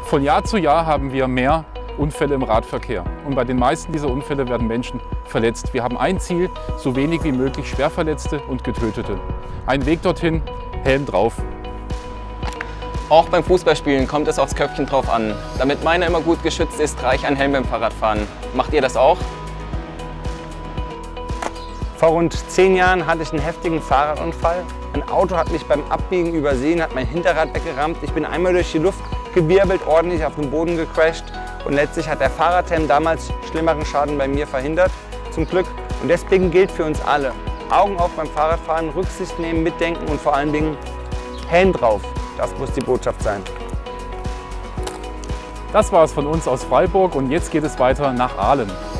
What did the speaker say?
Von Jahr zu Jahr haben wir mehr Unfälle im Radverkehr. Und bei den meisten dieser Unfälle werden Menschen verletzt. Wir haben ein Ziel, so wenig wie möglich Schwerverletzte und Getötete. Ein Weg dorthin, Helm drauf. Auch beim Fußballspielen kommt es aufs Köpfchen drauf an. Damit meiner immer gut geschützt ist, trage ich einen Helm beim Fahrradfahren. Macht ihr das auch? Vor rund 10 Jahren hatte ich einen heftigen Fahrradunfall. Ein Auto hat mich beim Abbiegen übersehen, hat mein Hinterrad weggerammt. Ich bin einmal durch die Luft gewirbelt, ordentlich auf den Boden gecrasht. Und letztlich hat der Fahrradhelm damals schlimmeren Schaden bei mir verhindert, zum Glück. Und deswegen gilt für uns alle: Augen auf beim Fahrradfahren, Rücksicht nehmen, mitdenken und vor allen Dingen Helm drauf. Das muss die Botschaft sein. Das war es von uns aus Freiburg und jetzt geht es weiter nach Aalen.